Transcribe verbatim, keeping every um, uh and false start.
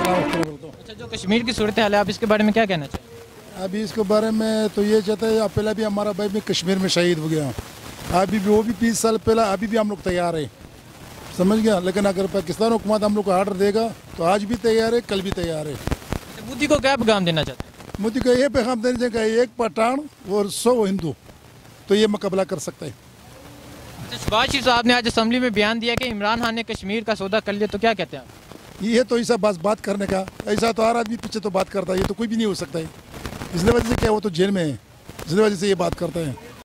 अच्छा, जो कश्मीर की सूरत हाल है, आप इसके बारे में क्या कहना चाहिए? अभी इसके बारे में तो ये चाहते हैं, पहले भी हमारा भाई भी कश्मीर में शहीद हो गया, अभी भी वो भी बीस साल पहले, अभी भी हम लोग तैयार है, समझ गया। लेकिन अगर पाकिस्तान हुकूमत हम लोग को आर्डर देगा तो आज भी तैयार है, कल भी तैयार है। मोदी को क्या पैगाम देना चाहते हैं? मोदी को ये पैगाम देना चाहिए, एक पठान और सौ हिंदू तो ये मुकाबला कर सकता है। अच्छा, शहबाज शरीफ साहब ने आज असेंबली में बयान दिया कि इमरान खान ने कश्मीर का सौदा कर लिया, तो क्या कहते हैं आप? ये तो ऐसा बस बात करने का, ऐसा तो हर आदमी पीछे तो बात करता है, ये तो कोई भी नहीं हो सकता है। इसलिए वजह से क्या वो तो जेल में है, इसलिए वजह से ये बात करते हैं।